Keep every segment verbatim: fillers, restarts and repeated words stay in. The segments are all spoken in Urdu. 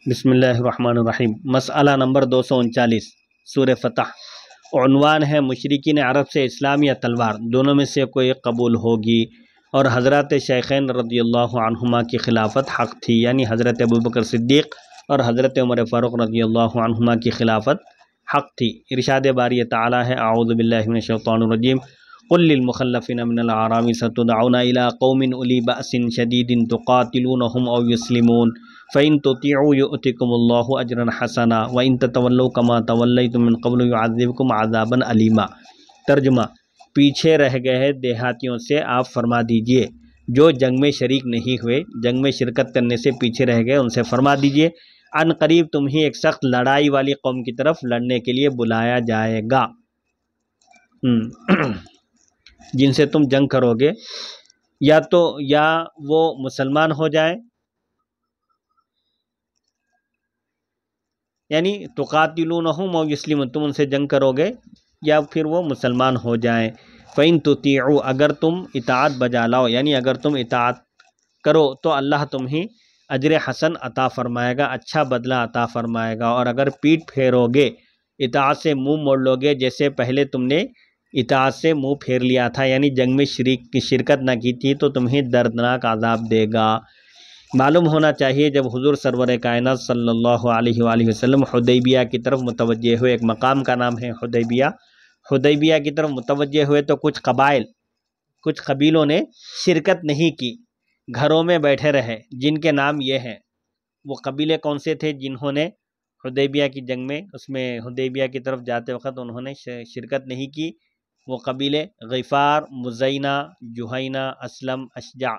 بسم اللہ الرحمن الرحیم۔ مسئلہ نمبر دو سو انچالیس، سورہ فتح۔ عنوان ہے مشرکین عرب سے اسلام یا تلوار دونوں میں سے کوئی قبول ہوگی، اور حضرات شیخین رضی اللہ عنہما کی خلافت حق تھی، یعنی حضرت ابوبکر صدیق اور حضرت عمر فاروق رضی اللہ عنہما کی خلافت حق تھی۔ ارشاد باری تعالی ہے، اعوذ باللہ من الشیطان الرجیم، قل للمخلفین من الاعراب ستدعون الى قوم اولی بأس شدید تقاتلونهم او یسلمون فإن تطیعوا یؤتکم اللہ اجرا حسنا وإن تتولوا کما تولیتم من قبل یعذبکم عذابا علیما۔ ترجمہ: پیچھے رہ گئے دیہاتیوں سے آپ فرما دیجئے جو جنگ میں شریک نہیں ہوئے، جنگ میں شرکت کرنے سے پیچھے رہ گئے، ان سے فرما دیجئے ان قریب تمہیں ایک سخت لڑائی والی قوم کی طرف لڑنے کے لیے بلایا جائے گا جن سے تم جنگ کرو گے، یا تو یا وہ مسلمان ہو جائیں، یعنی تقاتلونہم او یسلمون، تم ان سے جنگ کرو گے یا پھر وہ مسلمان ہو جائیں۔ فَإِن تُطِيعُوا، اگر تم اطاعت بجا لاؤ، یعنی اگر تم اطاعت کرو تو اللہ تمہیں اجر حسن عطا فرمائے گا، اچھا بدلہ عطا فرمائے گا، اور اگر پیٹ پھیرو گے، اطاعت سے منہ موڑ لو گے جیسے پہلے تم نے اطاعت سے منہ پھیر لیا تھا، یعنی جنگ میں شریک شرکت نہ کی تھی، تو تمہیں دردناک عذاب دے گا۔ معلوم ہونا چاہیے جب حضور سرور کائنات صلی اللہ علیہ وآلہ وسلم حدیبیہ کی طرف متوجہ ہوئے، ایک مقام کا نام ہے حدیبیہ، حدیبیہ کی طرف متوجہ ہوئے تو کچھ قبائل کچھ قبیلوں نے شرکت نہیں کی، گھروں میں بیٹھے رہے، جن کے نام یہ ہیں۔ وہ قبیلے کون سے تھے جنہوں نے حدیبیہ کی جنگ میں اس میں حدیبیہ کی طرف جاتے وقت انہوں نے شرکت نہیں کی؟ وہ قبیلے غفار، مزینہ، جہینہ، اسلم، اشجع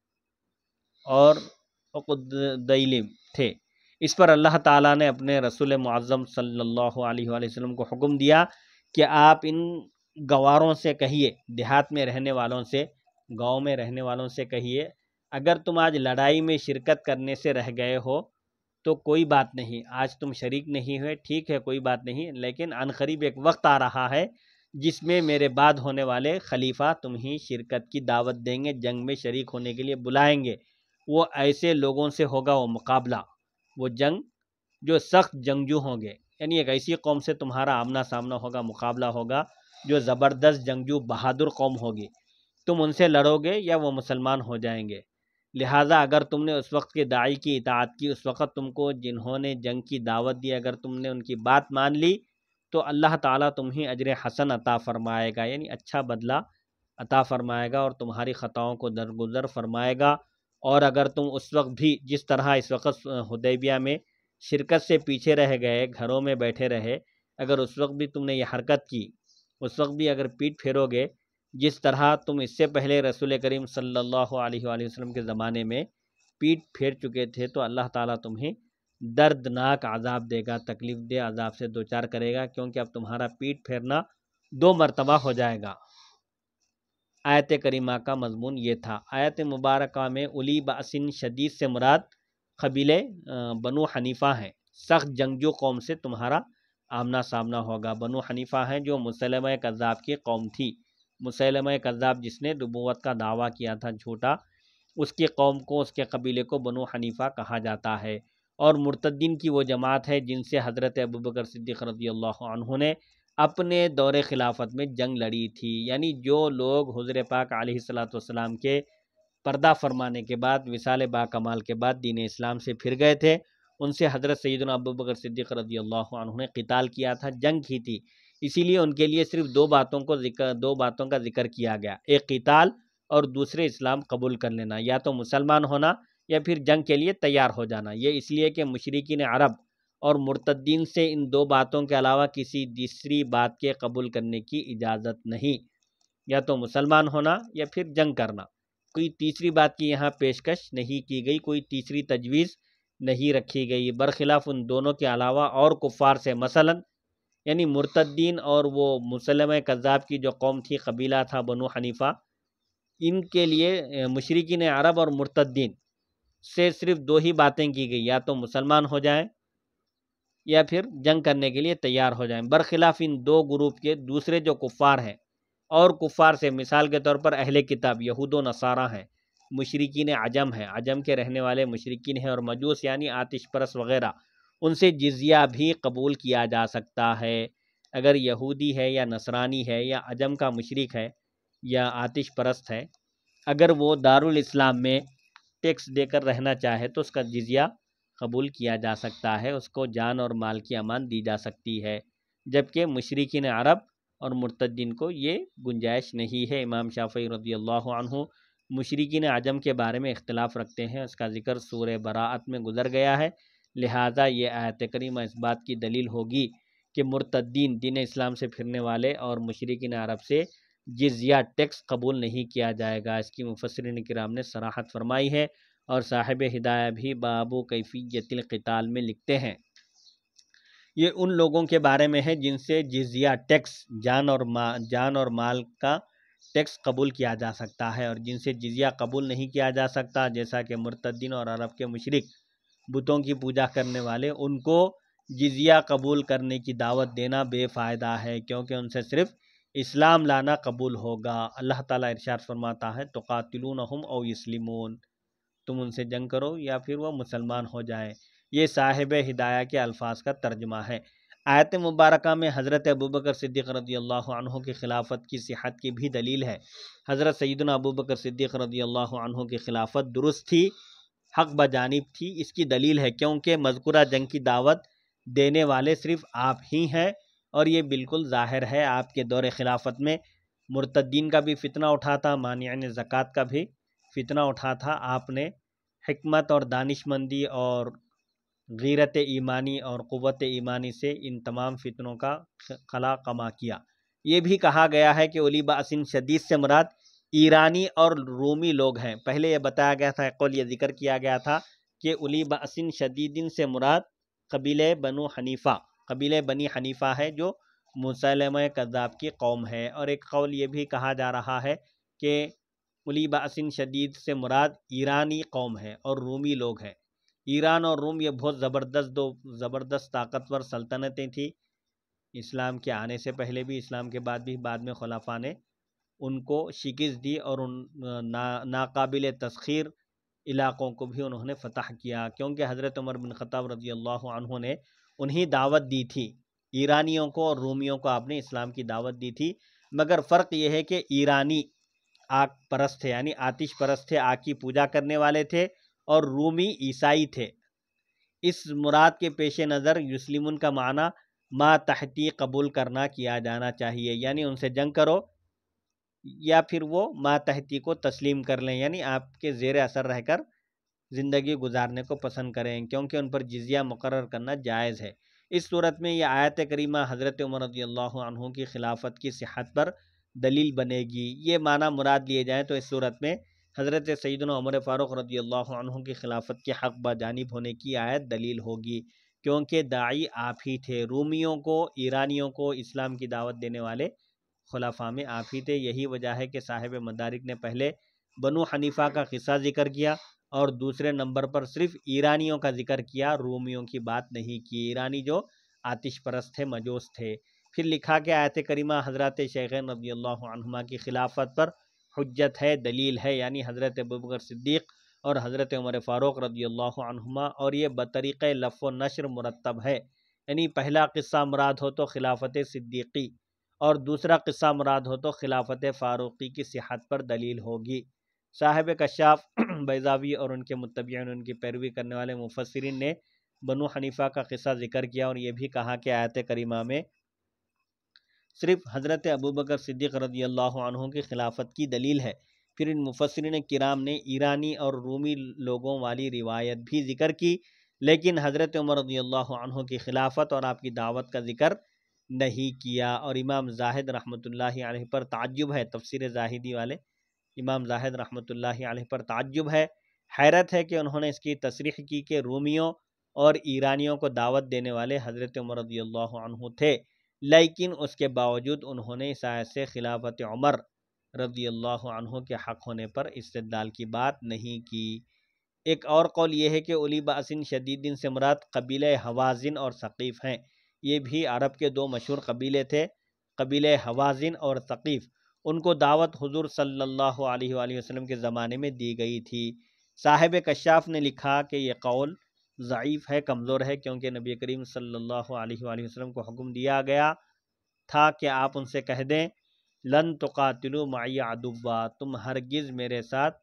اور عقدیلم تھے۔ اس پر اللہ تعالیٰ نے اپنے رسول معظم صلی اللہ علیہ وآلہ وسلم کو حکم دیا کہ آپ ان گواروں سے کہیے، دیہات میں رہنے والوں سے، گاؤں میں رہنے والوں سے کہیے، اگر تم آج لڑائی میں شرکت کرنے سے رہ گئے ہو تو کوئی بات نہیں، آج تم شریک نہیں ہوئے، ٹھیک ہے، کوئی بات نہیں، لیکن عنقریب ایک وقت آ رہا ہے جس میں میرے بعد ہونے والے خلیفہ تمہیں شرکت کی دعوت دیں گے، جنگ میں شریک ہونے کے لیے بلائیں گے۔ وہ ایسے لوگوں سے ہوگا وہ مقابلہ، وہ جنگ جو سخت جنگجو ہوں گے، یعنی ایک ایسی قوم سے تمہارا آمنا سامنا ہوگا، مقابلہ ہوگا جو زبردست جنگجو بہادر قوم ہوگی، تم ان سے لڑو گے یا وہ مسلمان ہو جائیں گے۔ لہٰذا اگر تم نے اس وقت کے داعی کی اطاعت کی، اس وقت تم کو جنہوں نے جنگ کی دعوت دی، اگر تم نے ان کی بات مان لی تو اللہ تعالیٰ تمہیں اجر حسن عطا فرمائے گا، یعنی اچھا بدلہ عطا فرمائے گا اور تمہاری خطاؤں کو درگزر فرمائے گا۔ اور اگر تم اس وقت بھی جس طرح اس وقت حدیبیہ میں شرکت سے پیچھے رہ گئے، گھروں میں بیٹھے رہے، اگر اس وقت بھی تم نے یہ حرکت کی، اس وقت بھی اگر پیٹ پھیرو گے جس طرح تم اس سے پہلے رسول کریم صلی اللہ علیہ وآلہ وسلم کے زمانے میں پیٹ پھیر چکے تھے، تو اللہ تعالیٰ تمہیں دردناک عذاب دے گا، تکلیف دہ عذاب سے دوچار کرے گا، کیونکہ اب تمہارا پیٹ پھیرنا دو مرتبہ ہو جائے گا۔ آیت کریمہ کا مضمون یہ تھا۔ آیت مبارکہ میں اولی بأسن شدید سے مراد قبیلے بنو حنیفہ ہیں، سخت جنگجو قوم سے تمہارا آمنا سامنا ہوگا۔ بنو حنیفہ ہیں جو مسلمہ کذاب کی قوم تھی، مسلمہ کذاب جس نے نبوت کا دعویٰ کیا تھا جھوٹا، اس کی قوم کو، اس کے قبیلے کو بنو حنیفہ کہا جاتا ہے۔ اور مرتدین کی وہ جماعت ہے جن سے حضرت ابوبکر صدیق رضی اللہ عنہ نے اپنے دور خلافت میں جنگ لڑی تھی، یعنی جو لوگ حضور پاک علیہ الصلوۃ والسلام کے پردہ فرمانے کے بعد، وصال با کمال کے بعد دین اسلام سے پھر گئے تھے، ان سے حضرت سیدنا ابوبکر صدیق رضی اللہ عنہ نے قتال کیا تھا، جنگ کی تھی، اسی لیے ان کے لیے صرف دو باتوں کو ذکر دو باتوں کا ذکر کیا گیا، ایک قتال اور دوسرے اسلام قبول کر لینا، یا تو مسلمان ہونا یا پھر جنگ کے لیے تیار ہو جانا۔ یہ اس لیے کہ مشرکین عرب اور مرتدین سے ان دو باتوں کے علاوہ کسی تیسری بات کے قبول کرنے کی اجازت نہیں، یا تو مسلمان ہونا یا پھر جنگ کرنا، کوئی تیسری بات کی یہاں پیشکش نہیں کی گئی، کوئی تیسری تجویز نہیں رکھی گئی، برخلاف ان دونوں کے علاوہ اور کفار سے، مثلا یعنی مرتدین اور وہ مسلمہ کذاب کی جو قوم تھی، قبیلہ تھا بنو حنیفہ، ان کے لیے مشرکین عرب اور مرتدین سے صرف دو ہی باتیں کی گئی، یا تو مسلمان ہو جائیں یا پھر جنگ کرنے کے لیے تیار ہو جائیں، برخلاف ان دو گروپ کے دوسرے جو کفار ہیں، اور کفار سے مثال کے طور پر اہل کتاب یہود و نصارہ ہیں، مشرکین عجم ہیں، عجم کے رہنے والے مشرکین ہیں، اور مجوس یعنی آتش پرست وغیرہ، ان سے جزیہ بھی قبول کیا جا سکتا ہے۔ اگر یہودی ہے یا نصرانی ہے یا عجم کا مشرک ہے یا آتش پرست ہے، اگر وہ دارالاسلام میں ٹیکس دے کر رہنا چاہے تو اس کا جزیہ قبول کیا جا سکتا ہے، اس کو جان اور مال کی امان دی جا سکتی ہے، جبکہ مشرکین عرب اور مرتدین کو یہ گنجائش نہیں ہے۔ امام شافعی رضی اللہ عنہ مشرکین عجم کے بارے میں اختلاف رکھتے ہیں، اس کا ذکر سورہ براءت میں گزر گیا ہے، لہٰذا یہ آیت کریمہ اس بات کی دلیل ہوگی کہ مرتدین، دین اسلام سے پھرنے والے اور مشرکین عرب سے جزیہ ٹیکس قبول نہیں کیا جائے گا۔ اس کی مفسرین کرام نے صراحت فرمائی ہے، اور صاحب ہدایہ بھی بابو کیفیت القتال میں لکھتے ہیں۔ یہ ان لوگوں کے بارے میں ہے جن سے جزیہ ٹیکس، جان اور مال جان اور مال کا ٹیکس قبول کیا جا سکتا ہے، اور جن سے جزیہ قبول نہیں کیا جا سکتا، جیسا کہ مرتدین اور عرب کے مشرک، بتوں کی پوجا کرنے والے، ان کو جزیہ قبول کرنے کی دعوت دینا بے فائدہ ہے، کیونکہ ان سے صرف اسلام لانا قبول ہوگا۔ اللہ تعالیٰ ارشاد فرماتا ہے تقاتلونہم او یسلمون، تم ان سے جنگ کرو یا پھر وہ مسلمان ہو جائیں۔ یہ صاحب ہدایہ کے الفاظ کا ترجمہ ہے۔ آیت مبارکہ میں حضرت ابوبکر صدیق رضی اللہ عنہ کی خلافت کی صحت کی بھی دلیل ہے۔ حضرت سیدنا ابوبکر صدیق رضی اللہ عنہ کی خلافت درست تھی، حق بجانب تھی۔ اس کی دلیل ہے کیونکہ مذکورہ جنگ کی دعوت دینے والے صرف آپ ہی ہیں، اور یہ بالکل ظاہر ہے آپ کے دور خلافت میں مرتدین کا بھی فتنہ اٹھا تھا، مانعین زکوٰۃ کا بھی فتنہ اٹھا تھا۔ آپ نے حکمت اور دانش مندی اور غیرت ایمانی اور قوت ایمانی سے ان تمام فتنوں کا خلا کما کیا۔ یہ بھی کہا گیا ہے کہ اولی بأس شدید سے مراد ایرانی اور رومی لوگ ہیں۔ پہلے یہ بتایا گیا تھا، قول یہ ذکر کیا گیا تھا کہ اولی بأس شدید سے مراد قبیلہ بنو حنیفہ، قبیلہ بنی حنیفہ ہے جو مسیلمہ کذاب کی قوم ہے، اور ایک قول یہ بھی کہا جا رہا ہے کہ اولی بأس شدید سے مراد ایرانی قوم ہے اور رومی لوگ ہیں۔ ایران اور روم یہ بہت زبردست دو زبردست طاقتور سلطنتیں تھیں، اسلام کے آنے سے پہلے بھی، اسلام کے بعد بھی۔ بعد میں خلفاء نے ان کو شکست دی اور ان ناقابل تسخیر علاقوں کو بھی انہوں نے فتح کیا، کیونکہ حضرت عمر بن خطاب رضی اللہ عنہ نے انہی دعوت دی تھی، ایرانیوں کو اور رومیوں کو آپ نے اسلام کی دعوت دی تھی۔ مگر فرق یہ ہے کہ ایرانی آگ پرست تھے، یعنی آتش پرست تھے، آگ کی پوجا کرنے والے تھے، اور رومی عیسائی تھے۔ اس مراد کے پیش نظر یسلمون کا معنی ما تحتی قبول کرنا کیا جانا چاہیے، یعنی ان سے جنگ کرو یا پھر وہ ما تحتی کو تسلیم کر لیں، یعنی آپ کے زیر اثر رہ کر زندگی گزارنے کو پسند کریں، کیونکہ ان پر جزیہ مقرر کرنا جائز ہے۔ اس صورت میں یہ آیت کریمہ حضرت عمر رضی اللہ عنہ کی خلافت کی صحت پر دلیل بنے گی۔ یہ معنی مراد لیے جائیں تو اس صورت میں حضرت سیدنا عمر فاروق رضی اللہ عنہ کی خلافت کے حق بجانب ہونے کی آیت دلیل ہوگی، کیونکہ داعی آپ ہی تھے، رومیوں کو، ایرانیوں کو اسلام کی دعوت دینے والے خلفاء میں آپ ہی تھے۔ یہی وجہ ہے کہ صاحب مدارک نے پہلے بنو حنیفہ کا قصہ ذکر کیا اور دوسرے نمبر پر صرف ایرانیوں کا ذکر کیا، رومیوں کی بات نہیں کی، ایرانی جو آتش پرست تھے، مجوس تھے۔ پھر لکھا کہ آیت کریمہ حضرت شیخین رضی اللہ عنہما کی خلافت پر حجت ہے، دلیل ہے، یعنی حضرت ابوبکر صدیق اور حضرت عمر فاروق رضی اللہ عنہما، اور یہ بطریق لف و نشر مرتب ہے، یعنی پہلا قصہ مراد ہو تو خلافت صدیقی اور دوسرا قصہ مراد ہو تو خلافت فاروقی کی صحت پر دلیل ہوگی۔ صاحب کشاف بیضاوی اور ان کے متبعین، ان کی پیروی کرنے والے مفسرین نے بنو حنیفہ کا قصہ ذکر کیا اور یہ بھی کہا کہ آیت کریمہ میں صرف حضرت ابوبکر صدیق رضی اللہ عنہ کی خلافت کی دلیل ہے۔ پھر ان مفسرین کرام نے ایرانی اور رومی لوگوں والی روایت بھی ذکر کی، لیکن حضرت عمر رضی اللہ عنہ کی خلافت اور آپ کی دعوت کا ذکر نہیں کیا۔ اور امام زاہد رحمۃ اللہ علیہ پر تعجب ہے، تفسیر زاہدی والے امام زاہد رحمۃ اللہ علیہ پر تعجب ہے، حیرت ہے کہ انہوں نے اس کی تصریح کی کہ رومیوں اور ایرانیوں کو دعوت دینے والے حضرت عمر رضی اللہ عنہ تھے، لیکن اس کے باوجود انہوں نے اس آیت سے خلافت عمر رضی اللہ عنہ کے حق ہونے پر استدلال کی بات نہیں کی۔ ایک اور قول یہ ہے کہ اولی بأس شدید سے مراد قبیلہ حوازن اور ثقیف ہیں۔ یہ بھی عرب کے دو مشہور قبیلے تھے، قبیلہ حوازن اور ثقیف۔ ان کو دعوت حضور صلی اللہ علیہ وآلہ وسلم کے زمانے میں دی گئی تھی۔ صاحب کشاف نے لکھا کہ یہ قول ضعیف ہے، کمزور ہے، کیونکہ نبی کریم صلی اللہ علیہ وآلہ وسلم کو حکم دیا گیا تھا کہ آپ ان سے کہہ دیں لن تقاتلوا معی عدوا، تم ہرگز میرے ساتھ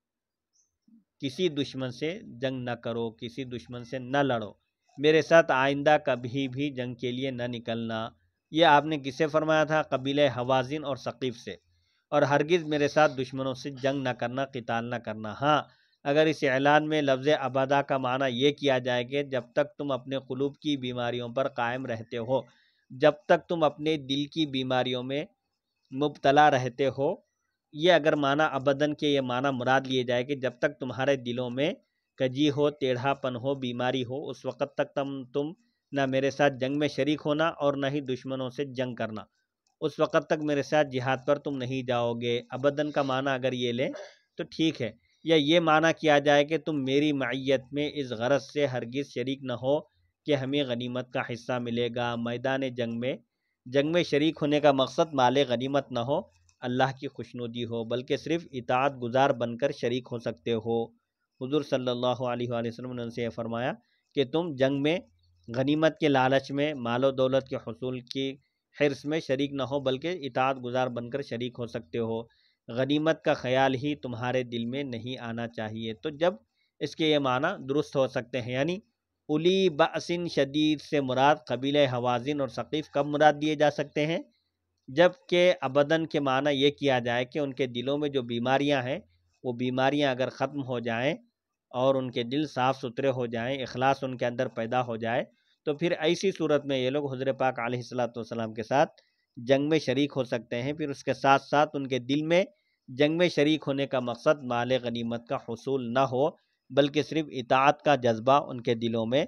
کسی دشمن سے جنگ نہ کرو، کسی دشمن سے نہ لڑو، میرے ساتھ آئندہ کبھی بھی جنگ کے لیے نہ نکلنا۔ یہ آپ نے کس سے فرمایا تھا؟ قبیلہ حوازن اور ثقیف سے، اور ہرگز میرے ساتھ دشمنوں سے جنگ نہ کرنا، قتال نہ کرنا۔ ہاں، اگر اس اعلان میں لفظ ابدا کا معنی یہ کیا جائے کہ جب تک تم اپنے قلوب کی بیماریوں پر قائم رہتے ہو، جب تک تم اپنے دل کی بیماریوں میں مبتلا رہتے ہو، یہ اگر معنی ابدن کے یہ معنی مراد لیے جائے کہ جب تک تمہارے دلوں میں کجی ہو، ٹیڑھا پن ہو، بیماری ہو، اس وقت تک تم تم نہ میرے ساتھ جنگ میں شریک ہونا اور نہ ہی دشمنوں سے جنگ کرنا، اس وقت تک میرے ساتھ جہاد پر تم نہیں جاؤ گے۔ ابدن کا معنی اگر یہ لیں تو ٹھیک ہے، یا یہ معنی کیا جائے کہ تم میری معیت میں اس غرض سے ہرگز شریک نہ ہو کہ ہمیں غنیمت کا حصہ ملے گا۔ میدان جنگ میں جنگ میں شریک ہونے کا مقصد مال غنیمت نہ ہو، اللہ کی خوشنودی ہو، بلکہ صرف اطاعت گزار بن کر شریک ہو سکتے ہو۔ حضور صلی اللہ علیہ وآلہ وسلم نے ان سے یہ فرمایا کہ تم جنگ میں غنیمت کے لالچ میں، مال و دولت کے حصول کی حرص میں شریک نہ ہو، بلکہ اطاعت گزار بن کر شریک ہو سکتے ہو۔ غنیمت کا خیال ہی تمہارے دل میں نہیں آنا چاہیے۔ تو جب اس کے یہ معنی درست ہو سکتے ہیں، یعنی الی بأسن شدید سے مراد قبیلہ حوازن اور ثقیف کب مراد دیے جا سکتے ہیں؟ جب کہ ابدن کے معنی یہ کیا جائے کہ ان کے دلوں میں جو بیماریاں ہیں وہ بیماریاں اگر ختم ہو جائیں اور ان کے دل صاف ستھرے ہو جائیں، اخلاص ان کے اندر پیدا ہو جائے، تو پھر ایسی صورت میں یہ لوگ حضور پاک علیہ الصلوۃ والسلام کے ساتھ جنگ میں شریک ہو سکتے ہیں۔ پھر اس کے ساتھ ساتھ ان کے دل میں جنگ میں شریک ہونے کا مقصد مال غنیمت کا حصول نہ ہو، بلکہ صرف اطاعت کا جذبہ ان کے دلوں میں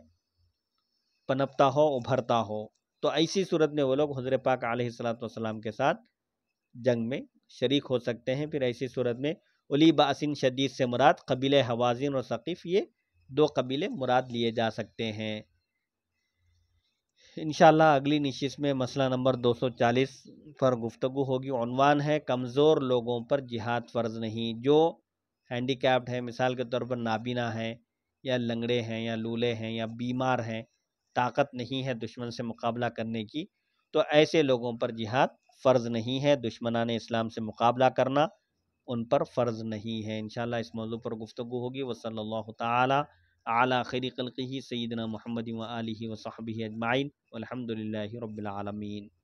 پنپتا ہو، ابھرتا ہو، تو ایسی صورت میں وہ لوگ حضور پاک علیہ الصلوۃ والسلام کے ساتھ جنگ میں شریک ہو سکتے ہیں۔ پھر ایسی صورت میں الی بأسن شدید سے مراد قبیلہ حوازن اور ثقیف، یہ دو قبیلے مراد لیے جا سکتے ہیں۔ انشاءاللہ اگلی نشست میں مسئلہ نمبر دو سو چالیس پر گفتگو ہوگی۔ عنوان ہے کمزور لوگوں پر جہاد فرض نہیں۔ جو ہینڈی کیپڈ ہے، مثال کے طور پر نابینا ہیں یا لنگڑے ہیں یا لولے ہیں یا بیمار ہیں، طاقت نہیں ہے دشمن سے مقابلہ کرنے کی، تو ایسے لوگوں پر جہاد فرض نہیں ہے۔ دشمنان اسلام سے مقابلہ کرنا ان پر فرض نہیں ہے۔ انشاءاللہ اس موضوع پر گفتگو ہوگی۔ وصلی اللہ تعالی علی خیر خلقہ سیدنا محمد و آلہ و صحبہ اجمعین والحمد للہ رب العالمین۔